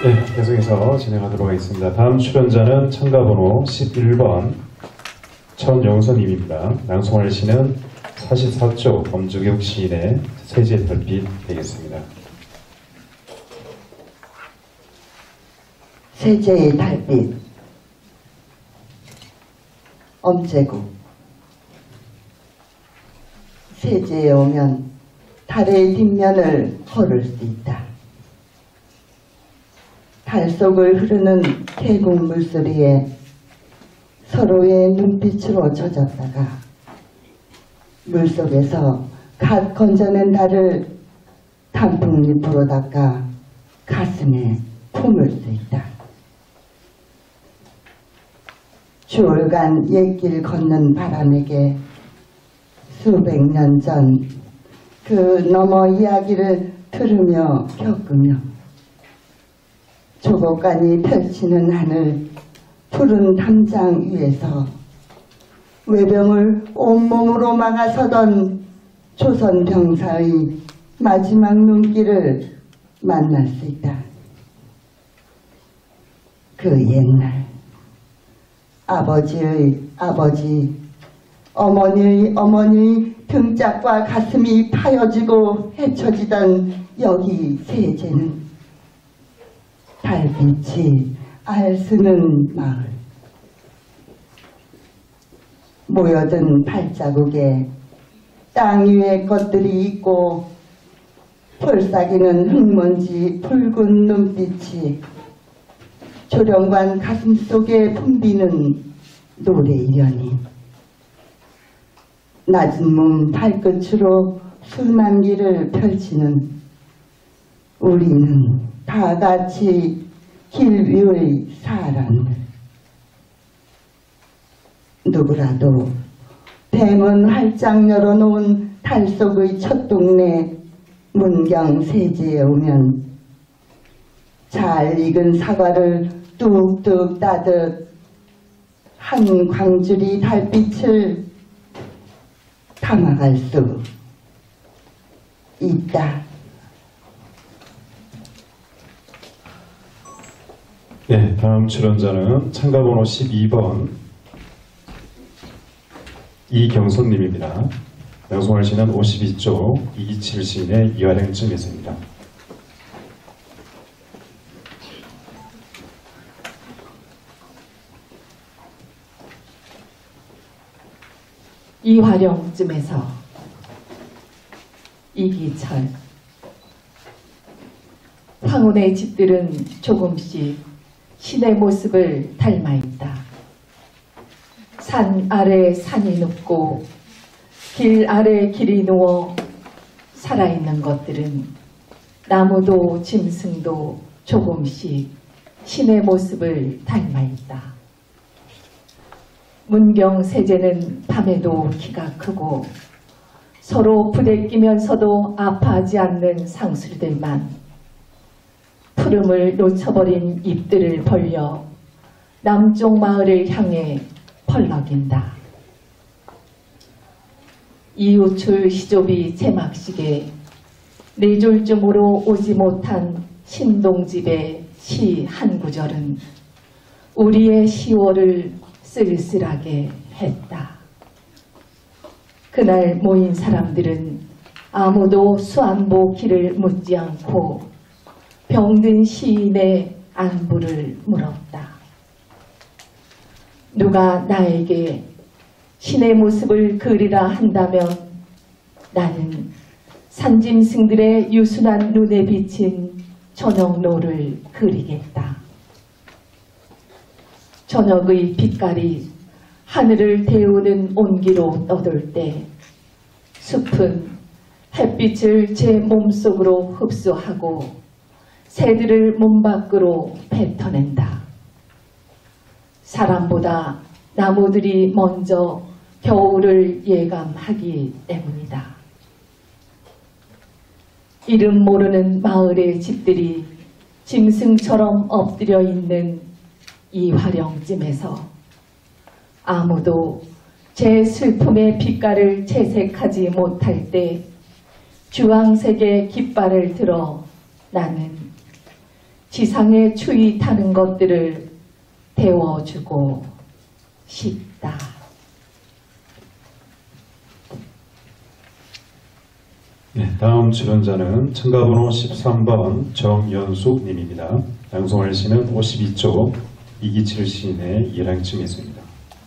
네, 계속해서 진행하도록 하겠습니다. 다음 출연자는 참가번호 11번 천영선님입니다. 낭송할 시는 44쪽 범주격 시인의 세제 별빛 되겠습니다. 세제의 달빛. 엄제구. 세제에 오면 달의 뒷면을 걸을 수 있다. 달 속을 흐르는 계곡 물소리에 서로의 눈빛으로 젖었다가 물속에서 갓 건져낸 달을 단풍잎으로 닦아 가슴에 품을 수 있다. 주얼간 옛길 걷는 바람에게 수백 년 전 그 너머 이야기를 들으며 겪으며 조곡간이 펼치는 하늘 푸른 담장 위에서 외병을 온몸으로 막아서던 조선 병사의 마지막 눈길을 만날 수 있다. 그 옛날 아버지의 아버지, 어머니의 어머니 등짝과 가슴이 파여지고 헤쳐지던 여기 세제는 달빛이 알쓰는 마을. 모여든 발자국에 땅 위에 것들이 있고 폴싸기는 흙먼지 붉은 눈빛이 조령관 가슴속에 붐비는 노래이려니 낮은 몸 발끝으로 순환기를 펼치는 우리는 다 같이 길 위의 사람들. 누구라도 대문 활짝 열어놓은 달 속의 첫 동네 문경 세제에 오면 잘 익은 사과를 뚝뚝 따듯 한 광줄이 달빛을 담아갈 수 있다. 네, 다음 출연자는 참가번호 12번 이경선님입니다. 낭송할 시는 52쪽 이기칠 시인의 이화령쯤에서입니다. 이화령쯤에서. 이기철. 황혼의 집들은 조금씩 신의 모습을 닮아 있다. 산 아래 산이 눕고 길 아래 길이 누워 살아있는 것들은 나무도 짐승도 조금씩 신의 모습을 닮아 있다. 문경 세제는 밤에도 키가 크고 서로 부대끼면서도 아파하지 않는 상술들만 푸름을 놓쳐버린 잎들을 벌려 남쪽 마을을 향해 펄럭인다. 이우출 시조비 제막식에 네 줄쯤으로 오지 못한 신동집의 시 한 구절은 우리의 10월을 쓸쓸하게 했다. 그날 모인 사람들은 아무도 수안보 길을 묻지 않고 병든 시인의 안부를 물었다. 누가 나에게 신의 모습을 그리라 한다면 나는 산짐승들의 유순한 눈에 비친 저녁노를 그리겠다. 저녁의 빛깔이 하늘을 데우는 온기로 떠돌 때 숲은 햇빛을 제 몸속으로 흡수하고 새들을 몸 밖으로 뱉어낸다. 사람보다 나무들이 먼저 겨울을 예감하기 때문이다. 이름 모르는 마을의 집들이 짐승처럼 엎드려 있는 이화령쯤에서 아무도 제 슬픔의 빛깔을 채색하지 못할 때 주황색의 깃발을 들어 나는 지상에 추위 타는 것들을 데워주고 싶다. 네, 다음 출연자는 참가번호 13번 정연숙 님입니다. 양송할 시는 52쪽, 이기칠 시인의 일항층에서입니다.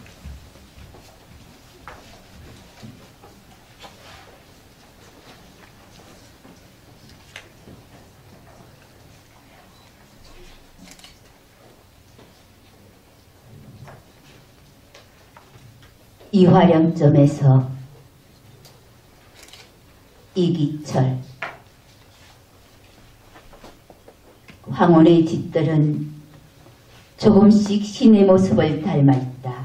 이화령점에서 이기철. 황혼의 짓들은 조금씩 신의 모습을 닮았다.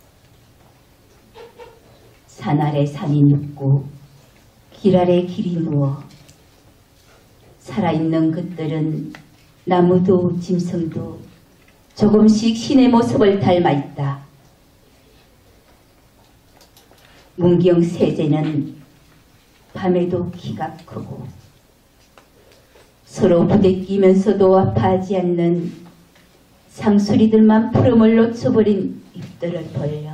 산 아래 산이 눕고 길 아래 길이 누워 살아있는 것들은 나무도 짐승도 조금씩 신의 모습을 닮아있다. 문경 세제는 밤에도 키가 크고 서로 부대끼면서도 아파하지 않는 상수리들만 푸름을 놓쳐버린 잎들을 벌려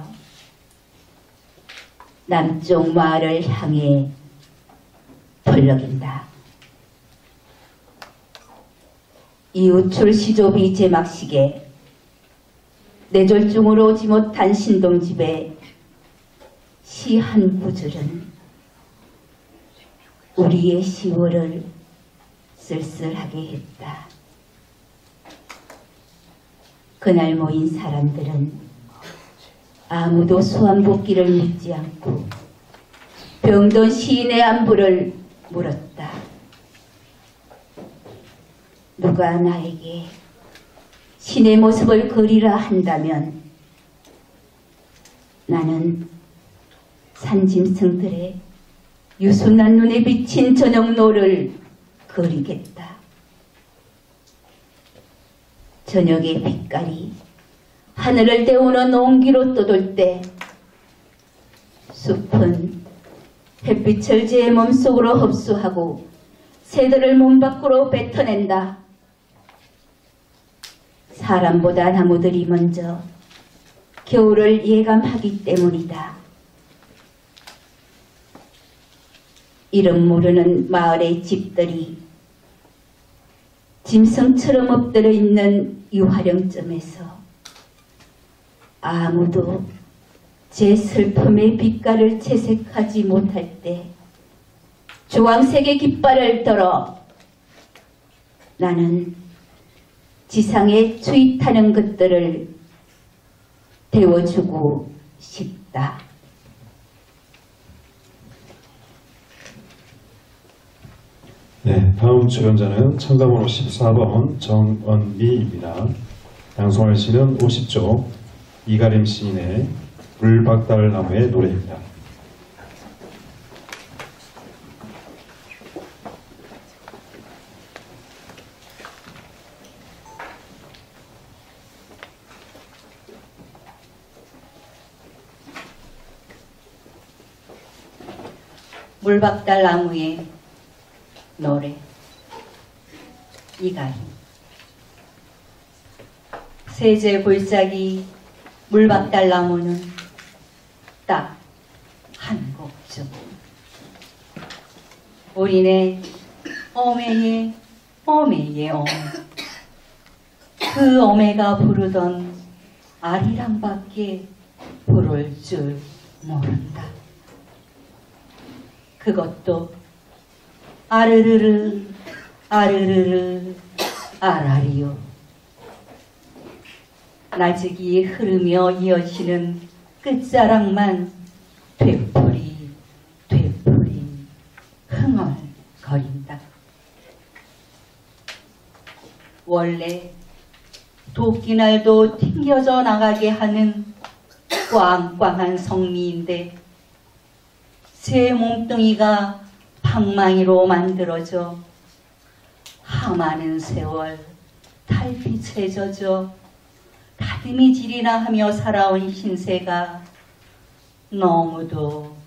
남쪽 마을을 향해 펄럭인다. 이웃출 시조비 제막식에 뇌졸중으로 오지 못한 신동집에 시 한 구절은 우리의 10월을 쓸쓸하게 했다. 그날 모인 사람들은 아무도 소환복귀를 묻지 않고 병든 시인의 안부를 물었다. 누가 나에게 신의 모습을 그리라 한다면 나는 산짐승들의 유순한 눈에 비친 저녁노를 그리겠다. 저녁의 빛깔이 하늘을 데우는 온기로 떠돌 때 숲은 햇빛을 제 몸속으로 흡수하고 새들을 몸 밖으로 뱉어낸다. 사람보다 나무들이 먼저 겨울을 예감하기 때문이다. 이름 모르는 마을의 집들이 짐승처럼 엎드려 있는 유화령점에서 아무도 제 슬픔의 빛깔을 채색하지 못할 때 주황색의 깃발을 들어 나는 지상에 추위 타는 것들을 데워주고 싶다. 네, 다음 출연자는 참가번호 14번 정언미입니다. 양송할 시는 50쪽, 이가림 시인의 물박달나무의 노래입니다. 물박달나무의 노래. 이가림. 세제 골짜기 물박달나무는 딱 한 곡중. 우리네 어메예 어메예 어메. 그 어메가 부르던 아리랑밖에 부를 줄 모른다. 그것도 아르르르 아르르르 아라리요. 나직이 흐르며 이어지는 끝자락만 되풀이 흥얼거린다. 원래 도끼날도 튕겨져 나가게 하는 꽝꽝한 성미인데 새 몸뚱이가 방망이로 만들어져 함하는 세월 달빛에 젖어 다듬이질이나 하며 살아온 신세가 너무도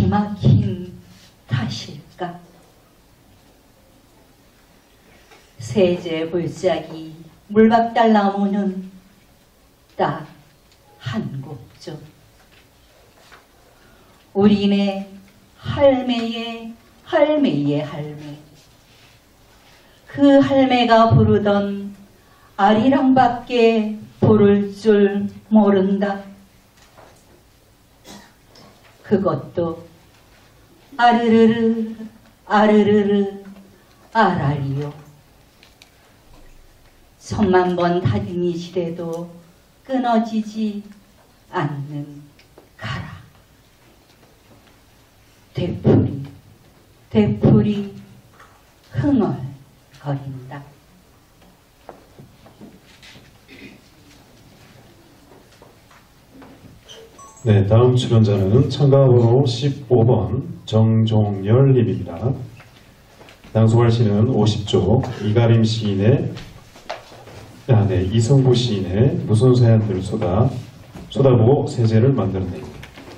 기막힌 탓일까? 세제 골짜기 물박달나무는 딱 한 곡죠. 우리네 할매의 할매의 할매. 그 할매가 부르던 아리랑밖에 부를 줄 모른다. 그것도 아르르르 아르르르 아라리요. 천만 번 다듬이시래도 끊어지지 않는 가라. 되풀이 되풀이 흥얼거린다. 네, 다음 출연자는 참가번호 15번 정종열님입니다. 낭송할 시는 50조 이가림 시인의 이성구 시인의 무슨 사연들을 쏟아보고 세제를 만들어냅니다.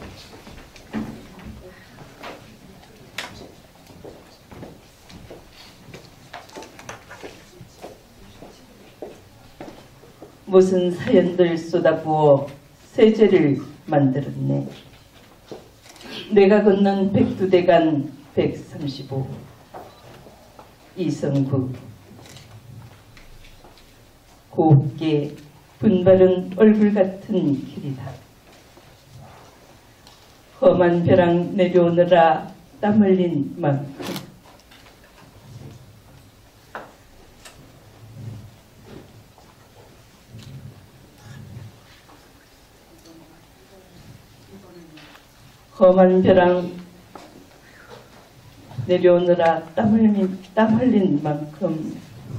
무슨 사연들 쏟아부어 세제를 만들었네. 내가 걷는 백두대간 135 이성구. 곱게 분바른 얼굴 같은 길이다. 험한 벼랑 내려오느라 땀 흘린 만큼 험한 벼랑 내려오느라 땀 흘린 만큼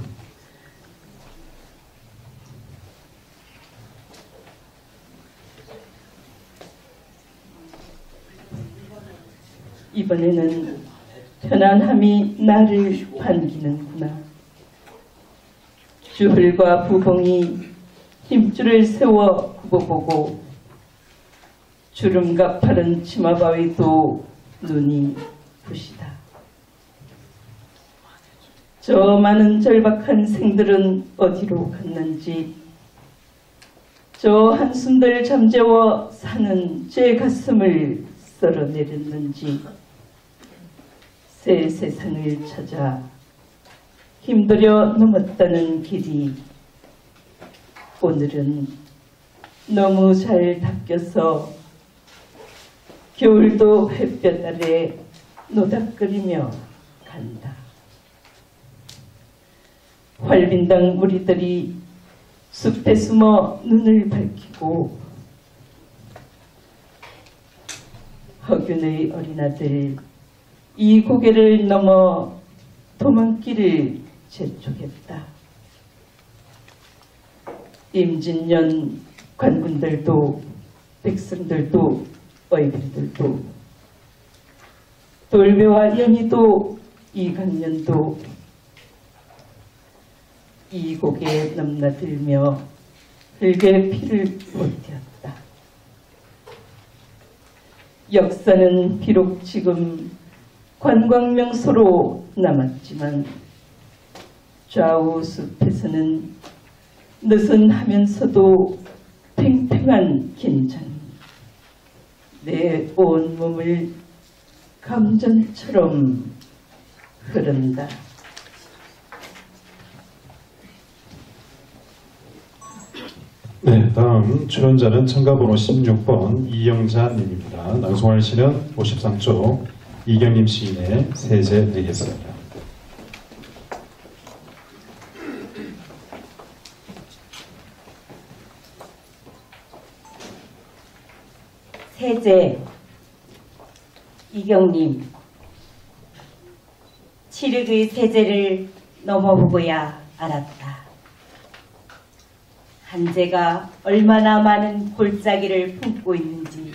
이번에는 편안함이 나를 반기는구나. 주흘과 부봉이 힘줄을 세워 굽어보고 주름 가파른 치마바위도 눈이 부시다. 저 많은 절박한 생들은 어디로 갔는지, 저 한숨들 잠재워 사는 제 가슴을 썰어내렸는지, 새 세상을 찾아 힘들여 넘었다는 길이 오늘은 너무 잘 닦여서 겨울도 햇볕 아래 노닥거리며 간다. 활빈당 무리들이 숲에 숨어 눈을 밝히고 허균의 어린아들 이 고개를 넘어 도망길을 재촉했다. 임진년 관군들도 백성들도 어이들도 돌배와 연희도 이강년도 이 곡에 넘나들며 흙의 피를 보태었다. 역사는 비록 지금 관광명소로 남았지만 좌우 숲에서는 느슨하면서도 팽팽한 긴장이 내 온몸을 감전처럼 흐른다. 네, 다음 출연자는 참가번호 16번 이영자님입니다. 낭송할 시는 53조 이경림 시인의 세제 되겠습니다. 세제. 이경림. 칠흑의 세제를 넘어보고야 알았다. 한재가 얼마나 많은 골짜기를 품고 있는지,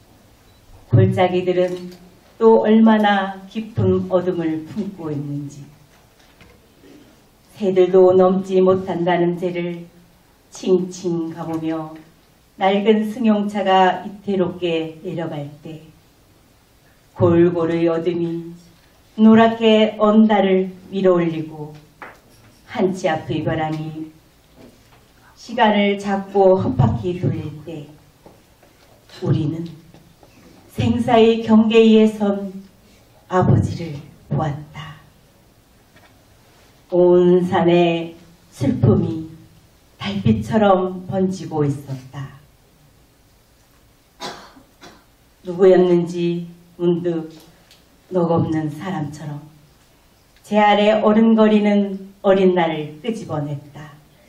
골짜기들은 또 얼마나 깊은 어둠을 품고 있는지, 새들도 넘지 못한다는 죄를 칭칭 감으며 낡은 승용차가 이태롭게 내려갈 때 골골의 어둠이 노랗게 언달을 밀어올리고 한치 앞의 벼랑이 시간을 잡고 헛바퀴 돌릴 때 우리는 생사의 경계에 선 아버지를 보았다. 온 산에 슬픔이 달빛처럼 번지고 있었다. 누구였는지 문득 넋없는 사람처럼 제 아래 어른거리는 어린 나를 끄집어냈다.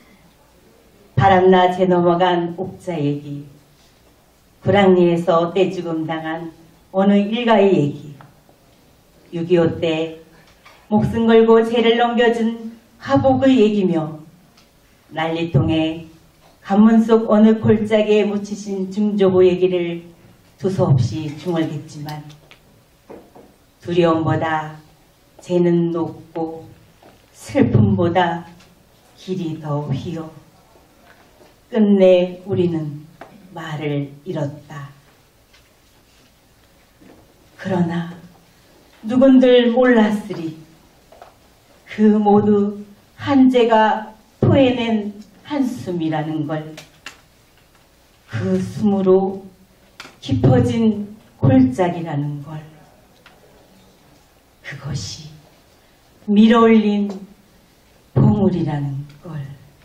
바람나제 넘어간 옥자 얘기, 구랑리에서 떼죽음 당한 어느 일가의 얘기, 6.25 때 목숨 걸고 죄를 넘겨준 하복의 얘기며 난리통에 관문 속 어느 골짜기에 묻히신 중조부 얘기를 두서없이 중얼댔지만 두려움보다 죄는 높고 슬픔보다 길이 더 휘어 끝내 우리는 말을 잃었다. 그러나 누군들 몰랐으리 그 모두 한재가 토해낸 한숨이라는 걸. 그 숨으로 깊어진 골짜기라는 걸. 그것이 밀어올린 보물이라는 걸.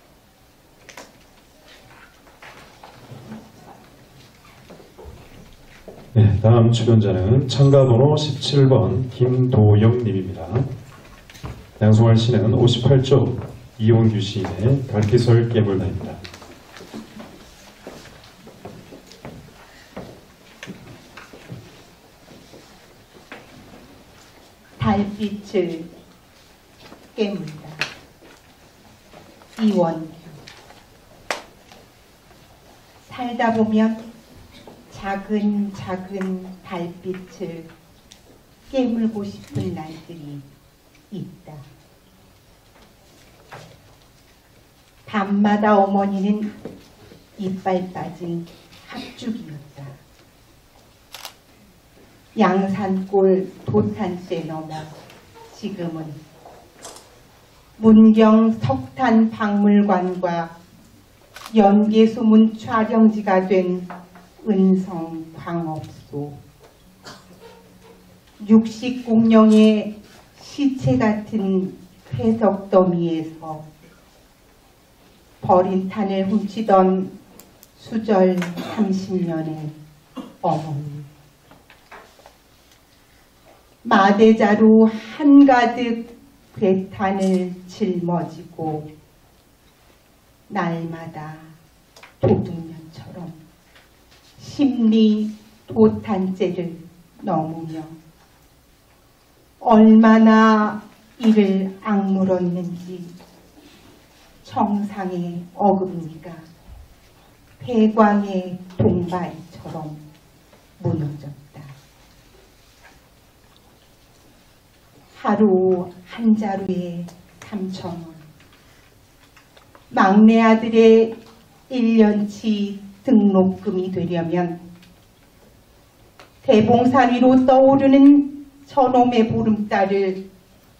네, 다음 출연자는 참가번호 17번 김도영님입니다. 낭송할 시는 58조 이용규 시인의 갈기설 깨물다입니다. 달빛을 깨물다. 이원규. 살다 보면 작은 작은 달빛을 깨물고 싶은 날들이 있다. 밤마다 어머니는 이빨 빠진 합죽이었다. 양산골 도탄세 넘어 지금은 문경 석탄박물관과 연계소문 촬영지가 된 은성광업소, 육식공룡의 시체 같은 회석 더미에서 버린 탄을 훔치던 수절 30년의 어머니, 마대자루 한가득 괴탄을 짊어지고 날마다 도둑년처럼 심리 도탄죄를 넘으며 얼마나 이를 악물었는지 청상의 어금니가 폐광의 동바위처럼 무너졌다. 하루 한 자루에 3,000원, 막내 아들의 1년치 등록금이 되려면 대봉산 위로 떠오르는 저놈의 보름달을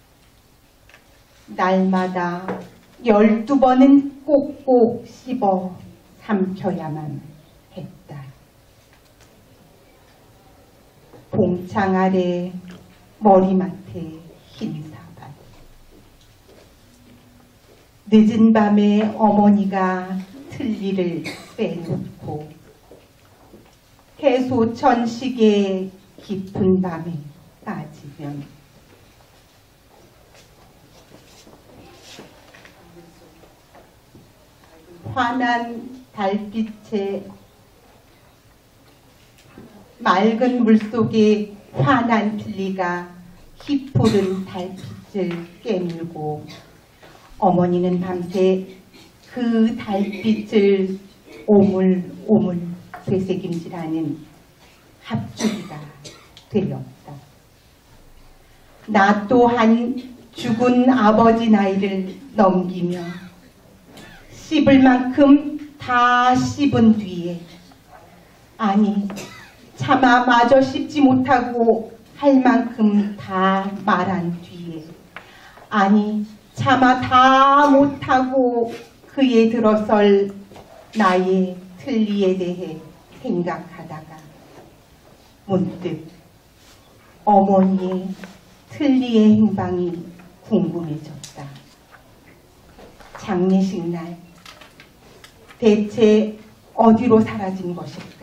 날마다 12번은 꼭꼭 씹어 삼켜야만 했다. 봉창 아래 머리맡에 흰 사발. 늦은 밤에 어머니가 틀니를 빼놓고 해소천식의 깊은 밤에 빠지면 환한 달빛에 맑은 물속에 환한 틀니가 희푸른 달빛을 깨물고 어머니는 밤새 그 달빛을 오물오물 되새김질하는 합주기가 되었다. 나 또한 죽은 아버지 나이를 넘기며 씹을 만큼 다 씹은 뒤에, 아니 차마 마저 씹지 못하고 할 만큼 다 말한 뒤에, 아니 차마 다 못하고 그에 들어설 나의 틀니에 대해 생각하다가 문득 어머니의 틀니의 행방이 궁금해졌다. 장례식 날 대체 어디로 사라진 것일까?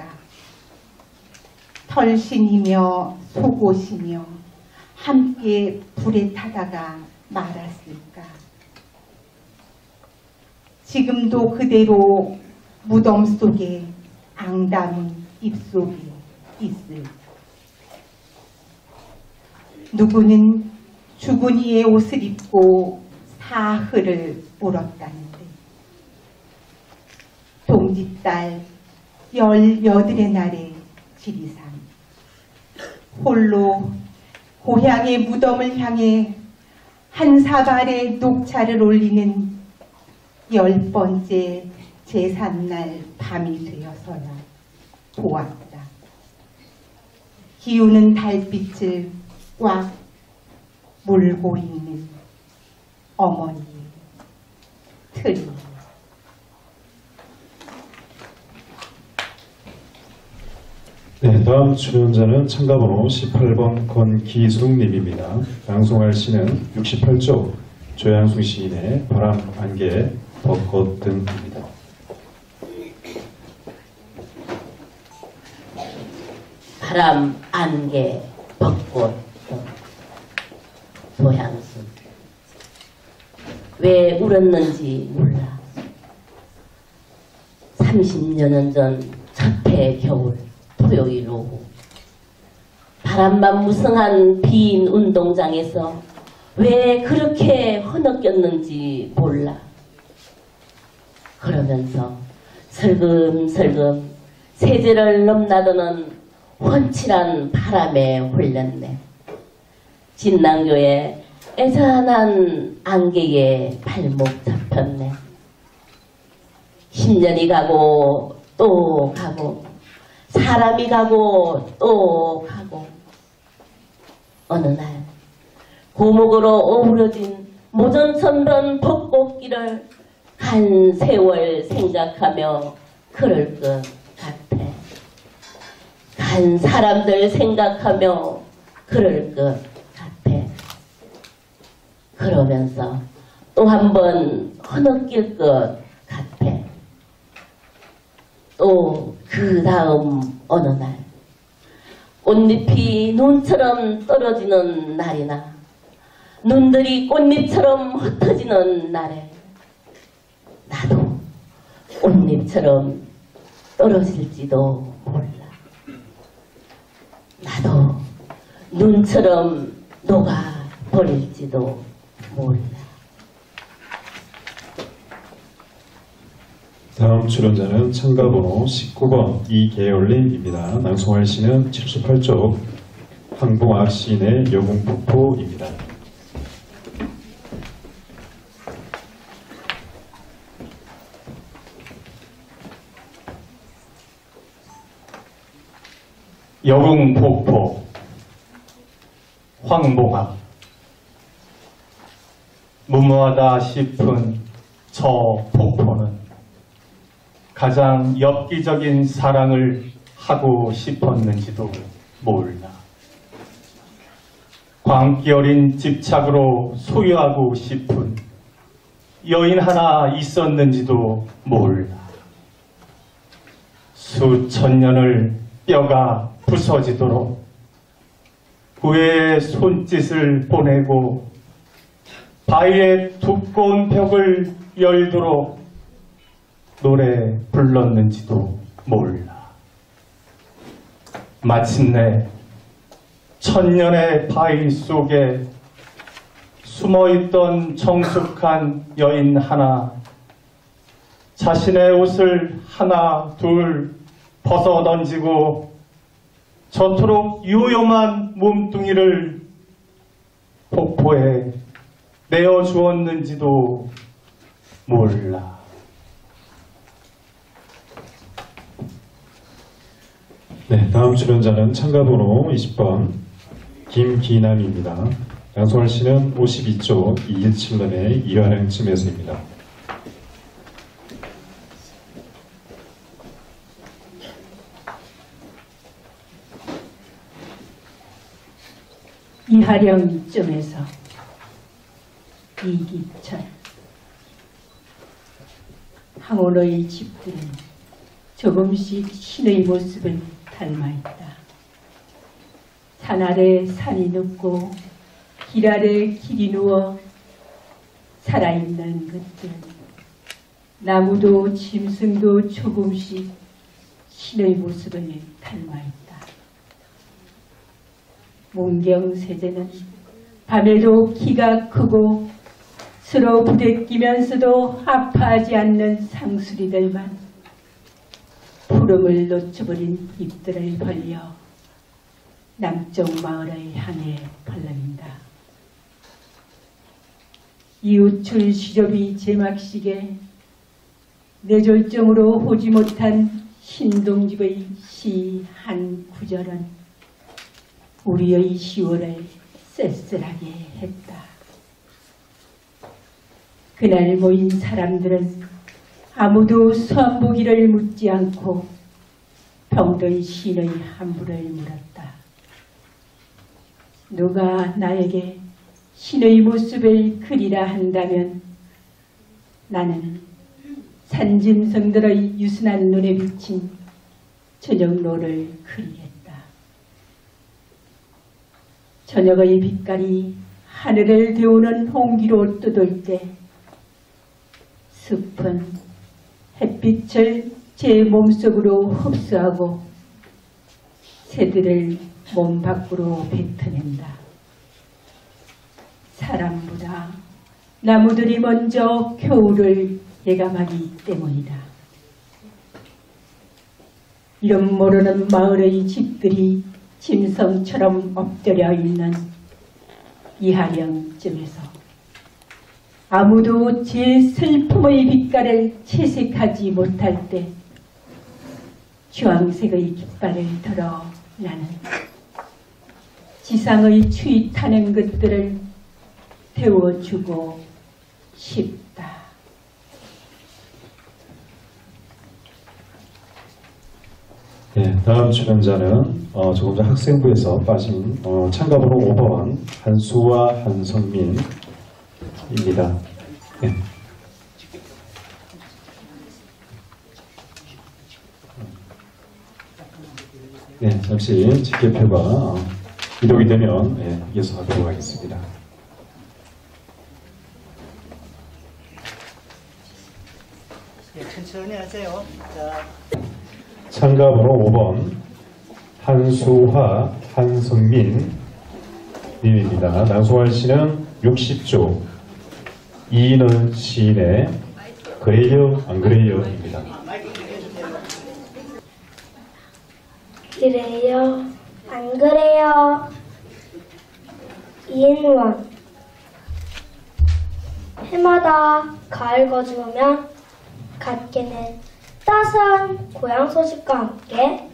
털신이며 속옷이며 함께 불에 타다가 말았을까? 지금도 그대로 무덤 속에 앙담은 입속에 있을까? 누구는 죽은 이의 옷을 입고 사흘을 울었다는데 동짓달 18의 날의 지리산 홀로 고향의 무덤을 향해 한 사발의 녹차를 올리는 10번째 제삿날 밤이 되어서야 보았다. 기우는 달빛을 꽉 물고 있는 어머니의 틀니. 네, 다음 출연자는 참가번호 18번 권기숙님입니다. 낭송할 시는 68쪽 조양수 시인의 바람, 안개, 벚꽃 등입니다. 바람, 안개, 벚꽃 등. 조양수. 왜 울었는지 몰라. 30여년 전 첫해 겨울 토요일 오후 바람만 무성한 빈 운동장에서 왜 그렇게 허덕였는지 몰라. 그러면서 슬금슬금 세제를 넘나드는 훤칠한 바람에 홀렸네. 진낭교에 애잔한 안개에 발목 잡혔네. 10년이 가고 또 가고 사람이 가고 또 가고 어느 날 고목으로 어우러진 모전천던 벚꽃길을 간 세월 생각하며 그럴 것 같아. 간 사람들 생각하며 그럴 것 같아. 그러면서 또 한 번 허덕일 것 같아. 또 그 다음 어느 날 꽃잎이 눈처럼 떨어지는 날이나 눈들이 꽃잎처럼 흩어지는 날에 나도 꽃잎처럼 떨어질지도 몰라. 나도 눈처럼 녹아버릴지도 몰라. 다음 출연자는 참가번호 19번 이계열님입니다. 낭송할 시는 78쪽 황봉학 시인의 여궁폭포입니다. 여궁폭포 황봉학. 무모하다 싶은 저 폭포는 가장 엽기적인 사랑을 하고 싶었는지도 몰라. 광기 어린 집착으로 소유하고 싶은 여인 하나 있었는지도 몰라. 수천 년을 뼈가 부서지도록 후회의 손짓을 보내고 바위의 두꺼운 벽을 열도록 노래 불렀는지도 몰라. 마침내 천년의 바위 속에 숨어있던 정숙한 여인 하나, 자신의 옷을 하나 둘 벗어 던지고 저토록 유요만 몸뚱이를 폭포에 내어주었는지도 몰라. 네, 다음 출연자는 참가번호 20번 김기남입니다. 양송환 씨는 52조 217론의 이한행쯤에서입니다. 이하령쯤에서 이기철 항원의 집들은 조금씩 신의 모습을 닮아있다. 산 아래 산이 눕고 길 아래 길이 누워 살아있는 것들, 나무도 짐승도 조금씩 신의 모습을 닮아있다. 문경세제는 밤에도 키가 크고 서로 부대끼면서도 아파하지 않는 상수리들만 푸름을 놓쳐버린 잎들을 벌려 남쪽 마을을 향해 벌러린다. 이웃출 시접이 제막식에 뇌졸정으로 오지 못한 신동집의 시 한 구절은 우리의 10월을 쓸쓸하게 했다. 그날 모인 사람들은 아무도 선보기를 묻지 않고 병든 신의 한부를 물었다. 누가 나에게 신의 모습을 그리라 한다면 나는 산짐승들의 유순한 눈에 비친 저녁노를 그리겠다. 저녁의 빛깔이 하늘을 데우는 홍기로 떠돌 때 숲은 햇빛을 제 몸속으로 흡수하고 새들을 몸 밖으로 뱉어낸다. 사람보다 나무들이 먼저 겨울을 예감하기 때문이다. 이름 모르는 마을의 집들이 짐승처럼 엎드려 있는 이하령쯤에서 아무도 제 슬픔의 빛깔을 채색하지 못할 때 주황색의 깃발을 들어 나는 지상의 추위 타는 것들을 태워주고 싶다. 네, 다음 출연자는 조금 전 학생부에서 빠진 참가번호 5번 한수화 한성민입니다. 네. 네, 잠시 집계표가 이동이 되면 이어서 하도록 하겠습니다. 천천히 하세요. 자. 참가번호 5번 한수화 한성민 님입니다. 나소환 씨는 60조 이인원 시인의 그래요 안 그래요 입니다. 그래요 안 그래요. 이인원. 해마다 가을 거주오면 갓게는 따스한 고향 소식과 함께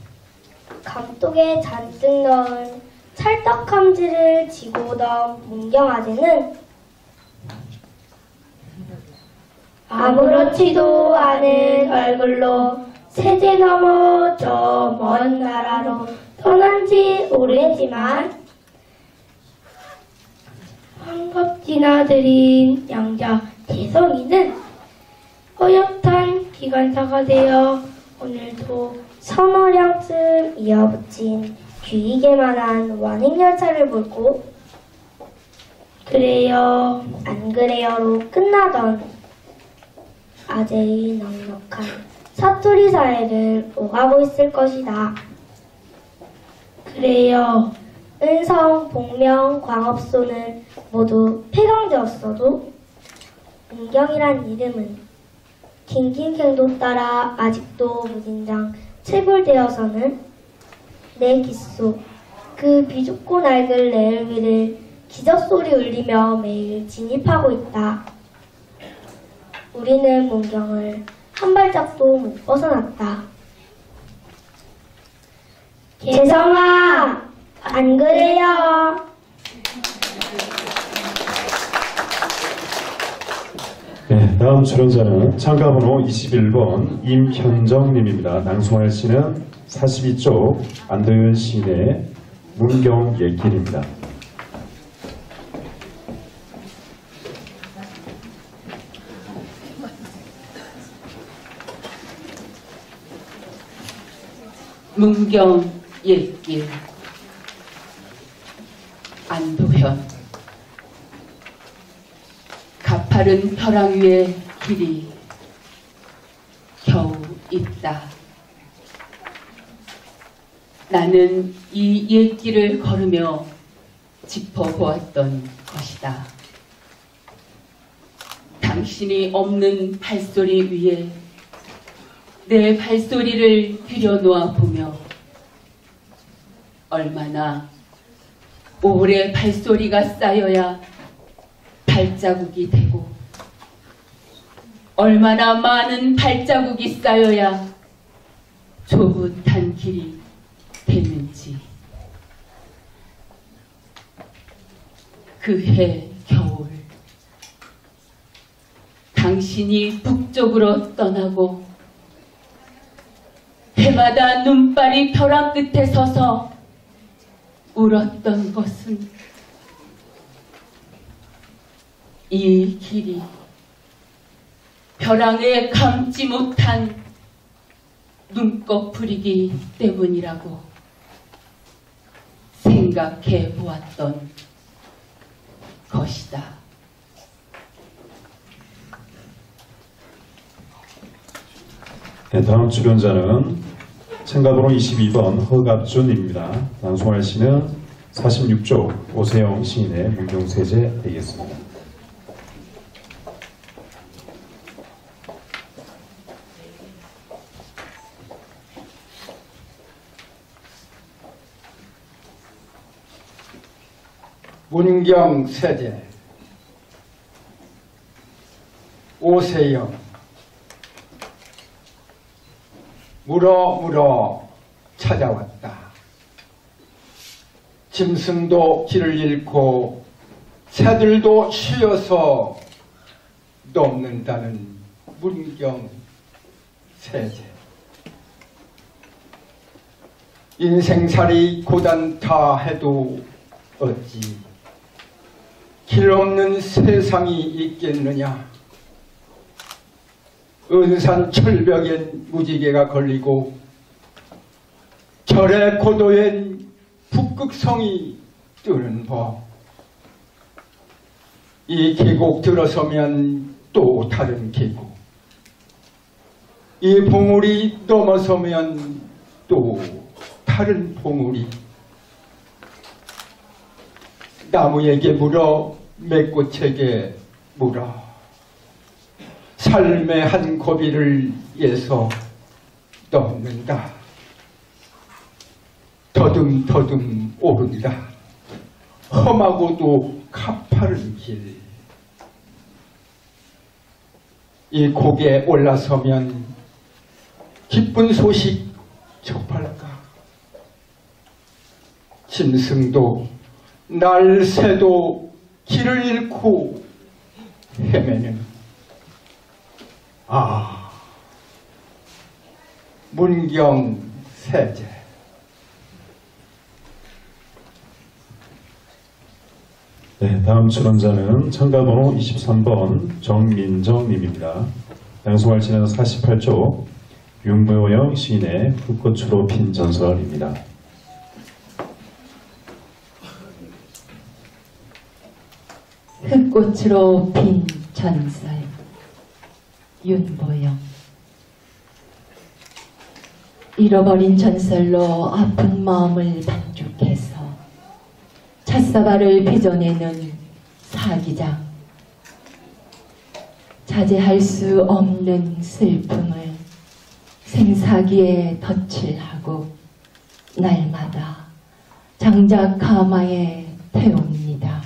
감독에 잔뜩 넣은 찰떡함지를 지고 오던 문경아재는 아무렇지도 않은 얼굴로 세제 넘어 저 먼 나라로 떠난 지 오래지만 환갑지나 들인 양자 대성이는 어엿한 기관사가 되어 오늘도 서너량쯤 이어붙인 귀이게만한 완행열차를 몰고 그래요 안 그래요로 끝나던 아재의 넉넉한 사투리 사회를 오가고 있을 것이다. 그래요 은성, 복명, 광업소는 모두 폐광되었어도 문경이란 이름은 긴긴갱도 따라 아직도 무진장 채굴되어서는 내 귓속 그 비좁고 낡은 레일 위를 기적소리 울리며 매일 진입하고 있다. 우리는 문경을 한 발짝도 못 벗어났다. 개성아, 안 그래요? 네, 다음 출연자는 참가번호 21번 임현정님입니다. 낭송할 시는 42쪽 안도현 시인의 문경예길입니다. 문경예길. 안도현. 가파른 벼랑 위에 길이 겨우 있다. 나는 이 옛길을 걸으며 짚어보았던 것이다. 당신이 없는 발소리 위에 내 발소리를 들여놓아 보며 얼마나 오래 발소리가 쌓여야 발자국이 되고 얼마나 많은 발자국이 쌓여야 좁은 길이 되는지. 그해 겨울 당신이 북쪽으로 떠나고 해마다 눈발이 벼랑 끝에 서서 울었던 것은 이 길이 벼랑에 감지 못한 눈꺼풀이기 때문이라고 생각해 보았던 것이다. 네, 다음 출연자는 참가번호 22번 허갑준입니다. 낭송할 시는 46쪽 오세영 시인의 문경세제 되겠습니다. 문경세제 오세영. 물어 찾아왔다. 짐승도 길을 잃고 새들도 쉬어서 넘는다는 문경세제. 인생살이 고단타 해도 어찌 길 없는 세상이 있겠느냐. 은산 철벽엔 무지개가 걸리고 절의 고도엔 북극성이 뜨는 법. 이 계곡 들어서면 또 다른 계곡, 이 봉우리 넘어서면 또 다른 봉우리. 나무에게 물어 맥꽃에게 물어 삶의 한 고비를 예서 넘는다. 더듬더듬 오른다. 험하고도 가파른 길. 이 곡에 올라서면 기쁜 소식 접할까. 짐승도 날새도 길을 잃고 헤매는 문경세제. 네, 다음 출연자는 참가번호 23번 정민정님입니다. 낭송할 시는 48쪽 윤보영 시인의 흙꽃으로 핀 전설입니다. 흙꽃으로 핀 전설. 윤보영. 잃어버린 전설로 아픈 마음을 반죽해서 찻사발을 빚어내는 사기장. 자제할 수 없는 슬픔을 생사기에 덧칠하고 날마다 장작 가마에 태웁니다.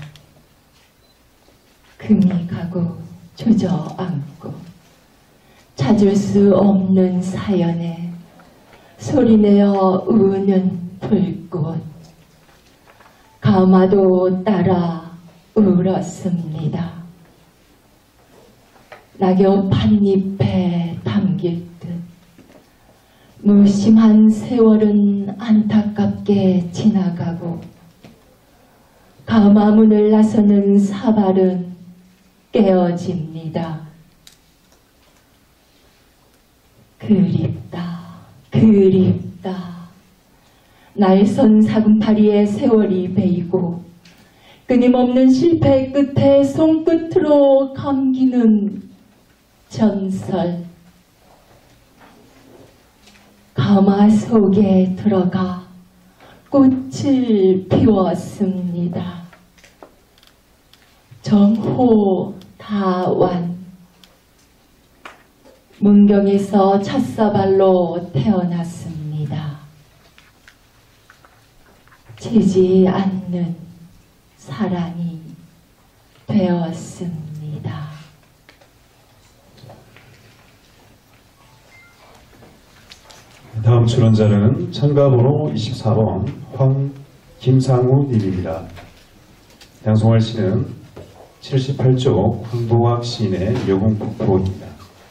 금이 가고 주저앉고 찾을 수 없는 사연에 소리내어 우는 불꽃. 가마도 따라 울었습니다. 낙엽 한 잎에 담길 듯 무심한 세월은 안타깝게 지나가고 가마문을 나서는 사발은 깨어집니다. 그립다, 그립다. 날선 사금파리에 세월이 베이고 끊임없는 실패 끝에 손끝으로 감기는 전설. 가마 속에 들어가 꽃을 피웠습니다. 정호다완. 문경에서 첫사발로 태어났습니다. 지지 않는 사랑이 되었습니다. 다음 출연자는 참가번호 24번 김상우 님입니다. 양송할 시는 78조 황보학 시인의 여궁폭포입니다.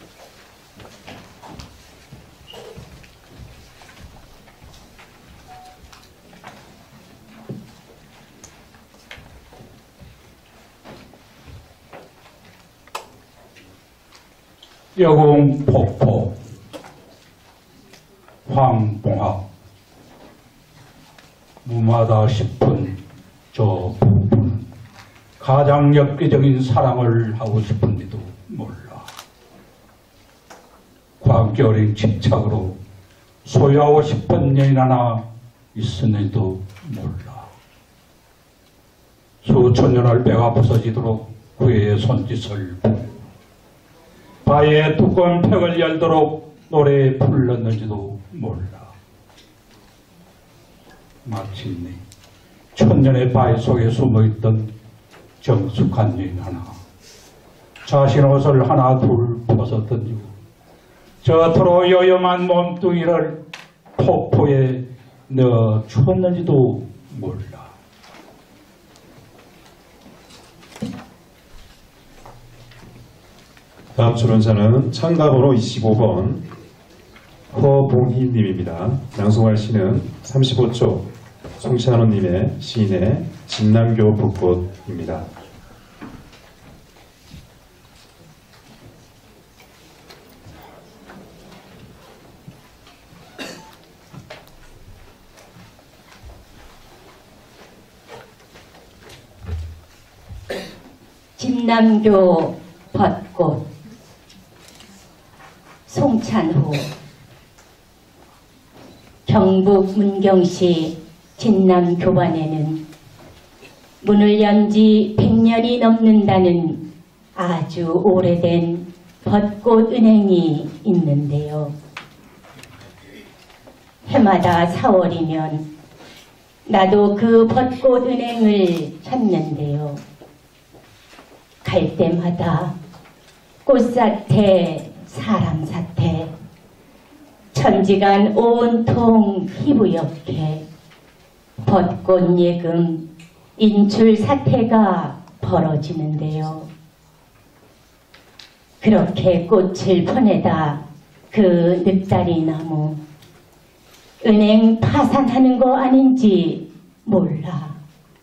여궁폭포 황봉학. 무마다 싶은 저 부부는 가장 엽기적인 사랑을 하고 싶은지도 몰라. 광결인 집착으로 소유하고 싶은 여인 하나 있으니도 몰라. 수천 년을 배가 부서지도록 그의 손짓을 보고 바위에 두꺼운 팩을 열도록 노래에 불렀는지도 몰라. 마침내 천년의 바위 속에 숨어있던 정숙한 여인 하나, 자신 옷을 하나 둘 벗어 던지고 저토록 여염한 몸뚱이를 폭포에 넣어 주었는지도 몰라. 다음 출연자는 참가번호 25번 허봉희님입니다. 낭송할 시는 35조 송찬호님의 시인의 진남교 벚꽃입니다. 진남교 벚꽃. 송찬호. 경북 문경시 진남교반에는 문을 연 지 100년이 넘는다는 아주 오래된 벚꽃 은행이 있는데요. 해마다 4월이면 나도 그 벚꽃 은행을 찾는데요. 갈 때마다 꽃사태, 사람사태, 천지간 온통 희부역해 벚꽃 예금, 인출 사태가 벌어지는데요. 그렇게 꽃을 퍼내다 그 늑다리 나무, 은행 파산하는 거 아닌지 몰라.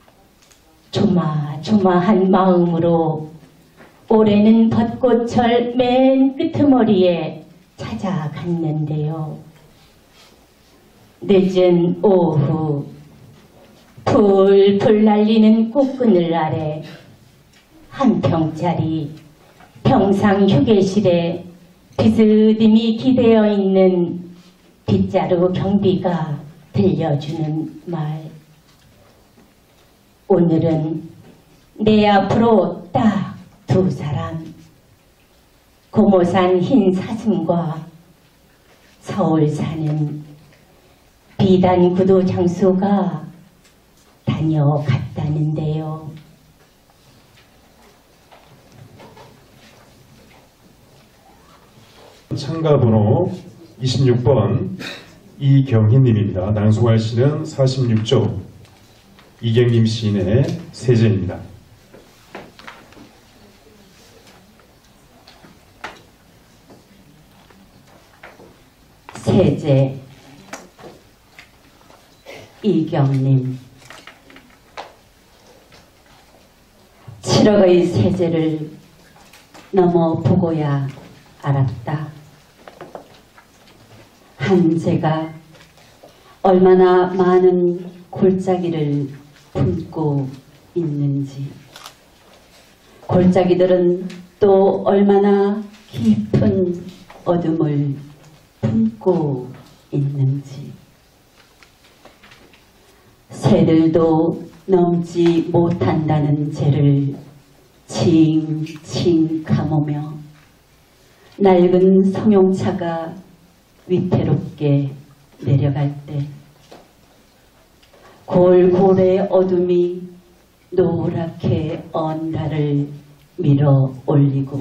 조마조마한 마음으로 올해는 벚꽃철 맨 끄트머리에 찾아갔는데요. 늦은 오후 풀풀 날리는 꽃그늘 아래 한 평짜리 평상 휴게실에 비스듬히 기대어 있는 빗자루 경비가 들려주는 말. 오늘은 내 앞으로 딱 두 사람, 고모산 흰 사슴과 서울 사는 비단 구두 장소가 다녀갔다는데요. 참가번호 26번 이경희님입니다. 낭송할 시는 46조 이경림 시인의 세제입니다. 세제 이경님 7억의 세제를 넘어보고야 알았다. 한제가 얼마나 많은 골짜기를 품고 있는지, 골짜기들은 또 얼마나 깊은 어둠을 품고 있는지, 새들도 넘지 못한다는 죄를 칭칭 감으며 낡은 성용차가 위태롭게 내려갈 때 골골의 어둠이 노랗게 언가를 밀어 올리고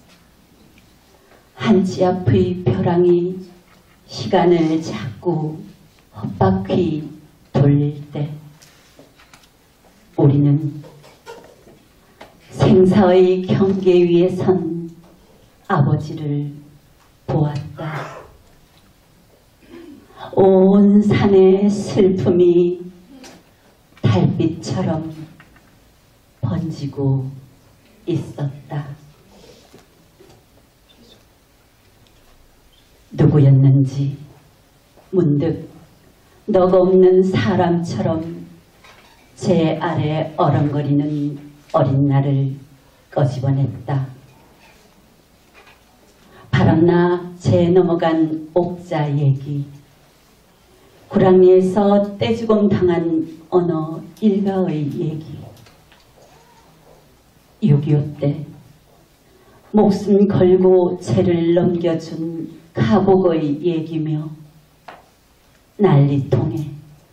한치 앞의 벼랑이 시간을 자꾸 헛바퀴 돌릴 때 우리는 생사의 경계 위에 선 아버지를 보았다. 온 산의 슬픔이 달빛처럼 번지고 있었다. 누구였는지 문득 넋 없는 사람처럼 제 아래 어렁거리는 어린 나를 꺼집어냈다. 바람나 제 넘어간 옥자 얘기, 구랑리에서 떼죽음 당한 어느 일가의 얘기, 6.25 때 목숨 걸고 죄를 넘겨준 가복의 얘기며 난리통에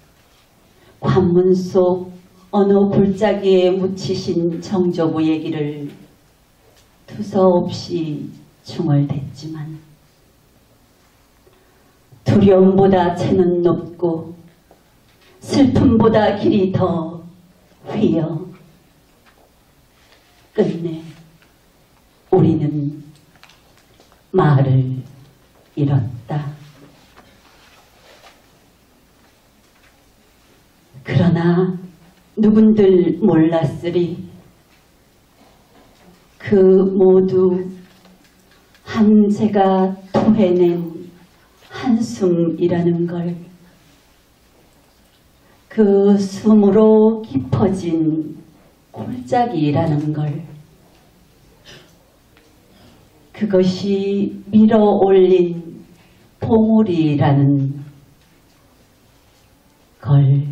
관문 속 어느 골짜기에 묻히신 정조부 얘기를 두서없이 중얼댔지만 두려움보다 채는 높고 슬픔보다 길이 더 휘어 끝내 우리는 말을 잃었다. 그러나 누군들 몰랐으리 그 모두 한제가 토해낸 한숨이라는 걸, 그 숨으로 깊어진 골짜기라는 걸, 그것이 밀어올린 봉우리라는 걸.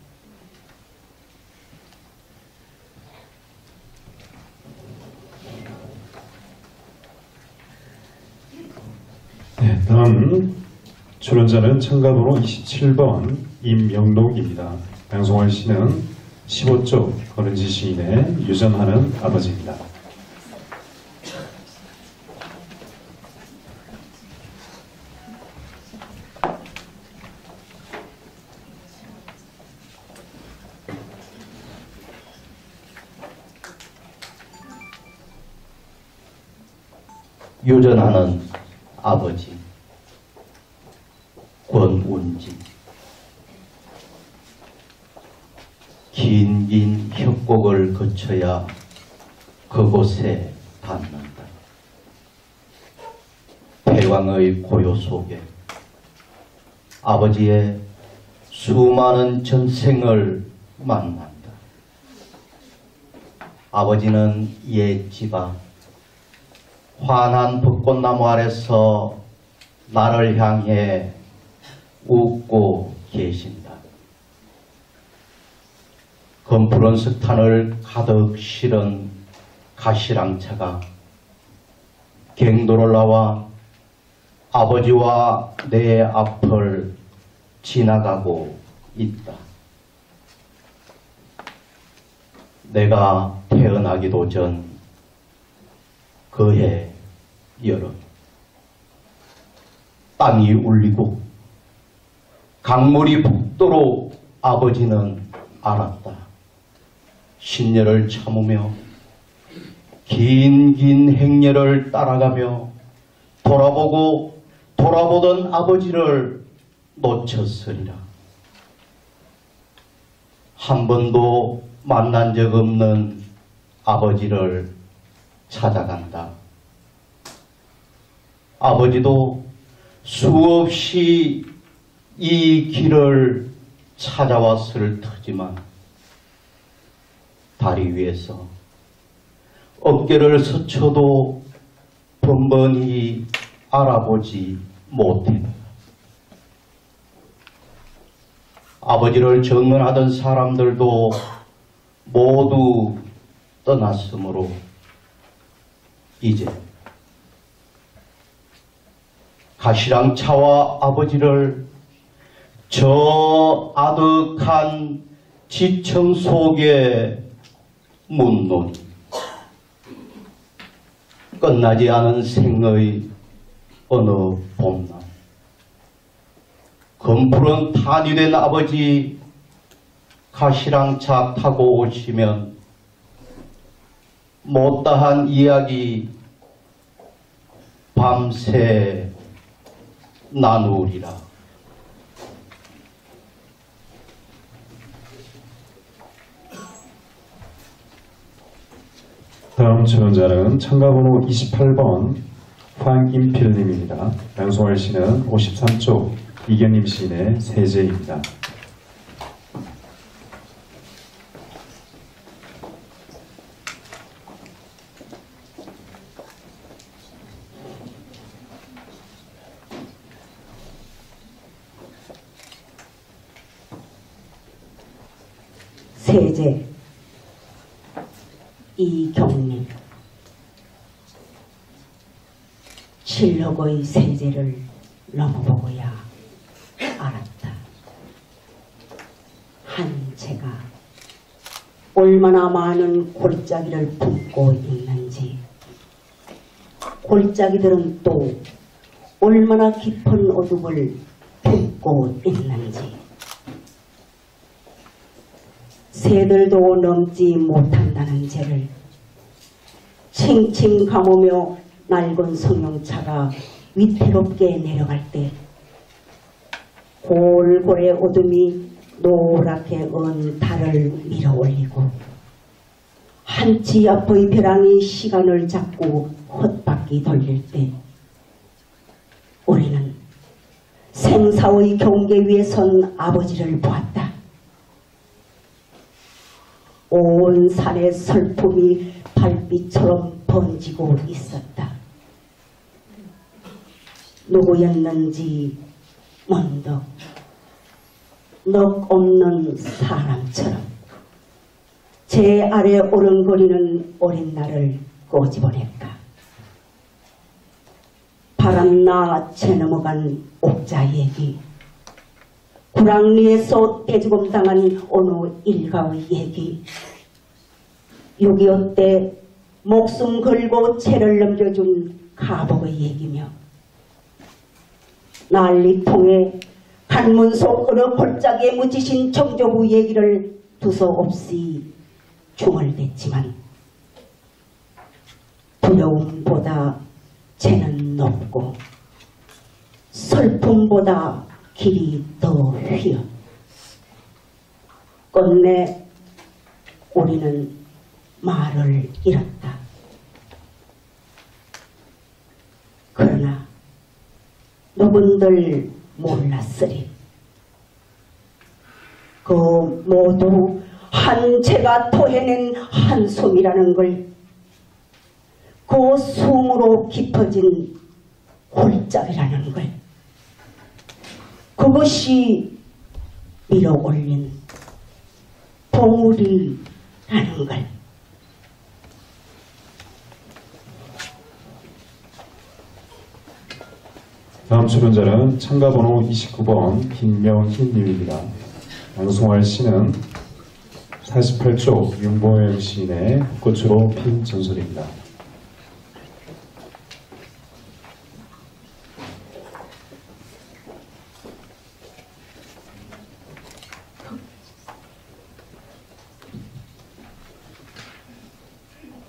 네, 다음 출연자는 참가번호 27번 임명록입니다. 방송할 시는 15조 거른지 시인의 유전하는 아버지입니다. 유전하는 아버지 권운진. 긴 협곡을 거쳐야 그곳에 닿는다. 폐왕의 고요 속에 아버지의 수많은 전생을 만난다. 아버지는 옛 집안 환한 벚꽃나무 아래서 나를 향해 웃고 계신다. 검푸른 석탄을 가득 실은 가시랑차가 갱도를 나와 아버지와 내 앞을 지나가고 있다. 내가 태어나기도 전 그해 여름, 땅이 울리고 강물이 북도록 아버지는 알았다. 신녀를 참으며 긴 행렬을 따라가며 돌아보고 돌아보던 아버지를 놓쳤으리라. 한 번도 만난 적 없는 아버지를 찾아간다. 아버지도 수없이 이 길을 찾아왔을 터지만 다리 위에서 어깨를 스쳐도 번번이 알아보지 못했다. 아버지를 정언하던 사람들도 모두 떠났으므로 이제 가시랑차와 아버지를 저 아득한 지청 속에 묻노니 끝나지 않은 생의 어느 봄날 검푸른 탄이 된 아버지 가시랑차 타고 오시면 못다한 이야기 밤새 나누리라. 다음 출연자는 참가번호 28번 황임필님입니다. 낭송할 시는 53쪽 이경림 시인의 세제입니다. 세제 이경림. 실록의 세제를 넘어보고야 알았다. 한채가 얼마나 많은 골짜기를 품고 있는지, 골짜기들은 또 얼마나 깊은 어둠을 품고 있는지, 새들도 넘지 못한다는 죄를 칭칭 감으며 낡은 성형차가 위태롭게 내려갈 때 골골의 어둠이 노랗게 언 달을 밀어올리고 한치 앞의 벼랑이 시간을 잡고 헛바퀴 돌릴 때 우리는 생사의 경계 위에 선 아버지를 보았다. 온 산의 슬픔이 달빛처럼 번지고 있었다. 누구였는지 먼저 넋 없는 사람처럼 제 아래 오른거리는 어린 나를 꼬집어냈다. 바람나 채 넘어간 옥자 얘기, 구랑리에서 떼죽음 당한 어느 일가의 얘기, 6.25 때 목숨 걸고 채를 넘겨준 가복의 얘기며 난리통에 간문 속 어느 골짜기에 묻히신 정조부 얘기를 두서없이 중얼댔지만 두려움보다 채는 높고 슬픔보다 길이 더 휘어 끝내 우리는 말을 잃었다. 그러나 누군들 몰랐으리. 그 모두 한채가 토해낸 한숨이라는 걸, 그 숨으로 깊어진 골짜기라는 걸, 그것이 밀어올린 봉우리라는 걸. 다음 출연자는 참가번호 29번 김명희님입니다. 낭송할 시는 48쪽 윤보영 시인의 꽃으로 핀 전설입니다.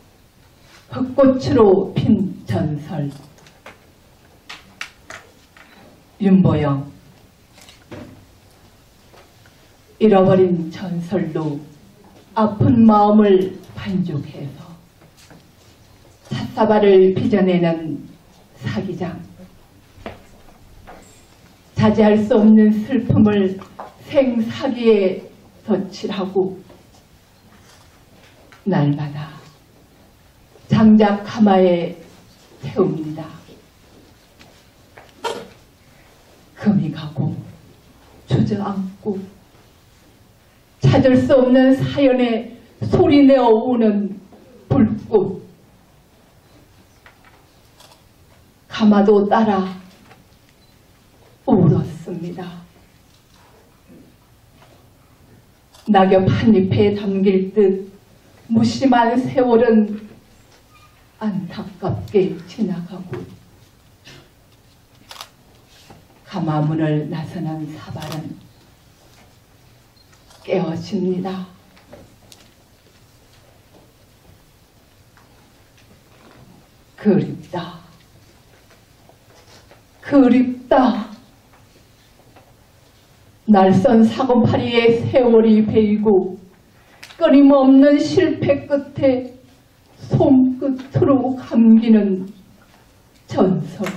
벚꽃으로 핀 전설. 윤보영. 잃어버린 전설로 아픈 마음을 반죽해서 찻사발을 빚어내는 사기장. 자제할 수 없는 슬픔을 생사기에 덧칠하고 날마다 장작 가마에 태웁니다. 금이 가고 주저앉고 찾을 수 없는 사연에 소리내어 우는 불꽃. 가마도 따라 울었습니다. 낙엽 한 잎에 담길 듯 무심한 세월은 안타깝게 지나가고 가마문을 나서는 사발은 깨어집니다. 그립다. 그립다. 날선 사고파리의 세월이 베이고 끊임없는 실패 끝에 손끝으로 감기는 전설.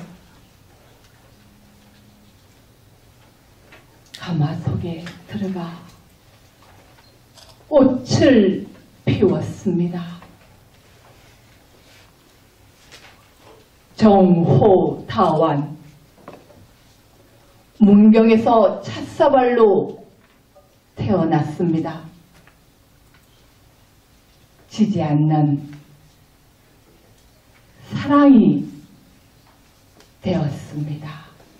가마 속에 들어가 꽃을 피웠습니다. 정호다완. 문경에서 찻사발로 태어났습니다. 지지 않는 사랑이 되었습니다.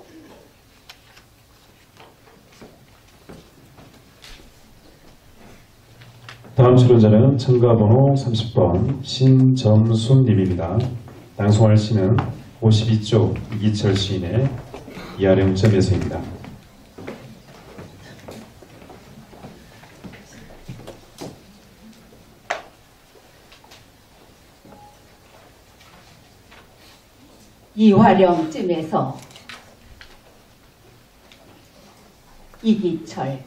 다음 출연자는 참가번호 30번 신점순님입니다. 낭송할 시는 52쪽 이기철 시인의 이하령점에서입니다. 이화령쯤에서 이기철.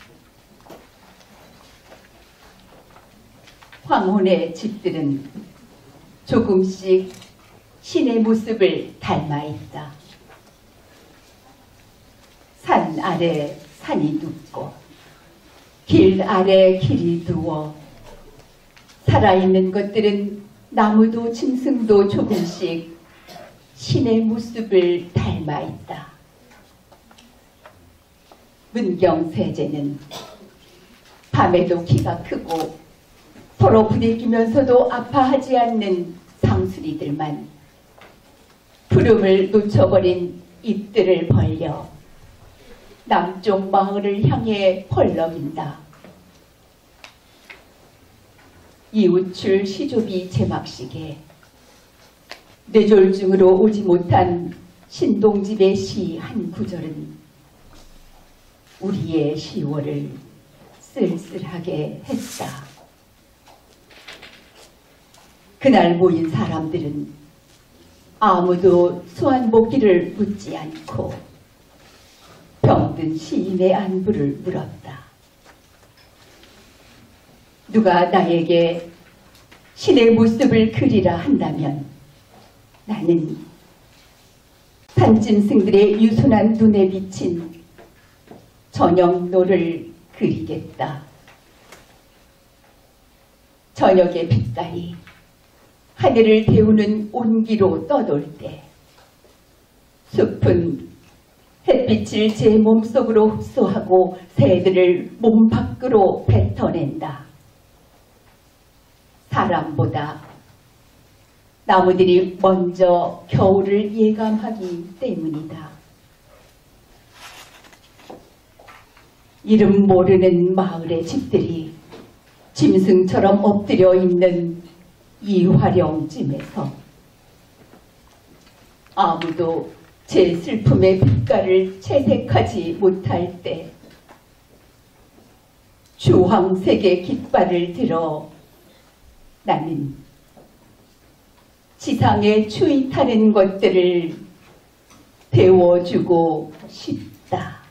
황혼의 집들은 조금씩 신의 모습을 닮아 있다. 산 아래 산이 눕고 길 아래 길이 누워 살아있는 것들은 나무도 짐승도 조금씩 신의 모습을 닮아 있다. 문경세제는 밤에도 키가 크고 서로 부대끼면서도 아파하지 않는 상수리들만 푸름을 놓쳐버린 잎들을 벌려 남쪽 마을을 향해 펄럭인다. 이우출 시조비 제막식에 뇌졸중으로 오지 못한 신동집의 시 한 구절은 우리의 10월을 쓸쓸하게 했다. 그날 모인 사람들은 아무도 수완복기를 묻지 않고 병든 시인의 안부를 물었다. 누가 나에게 신의 모습을 그리라 한다면 나는 산짐승들의 유순한 눈에 비친 저녁노를 그리겠다. 저녁의 빛깔이 하늘을 데우는 온기로 떠돌 때 숲은 햇빛을 제 몸속으로 흡수하고 새들을 몸 밖으로 뱉어낸다. 사람보다 나무들이 먼저 겨울을 예감하기 때문이다. 이름 모르는 마을의 집들이 짐승처럼 엎드려 있는 이화령쯤에서 아무도 제 슬픔의 빛깔을 채색하지 못할 때 주황색의 깃발을 들어 나는 지상에 추위타는 것들을 데워주고 싶다.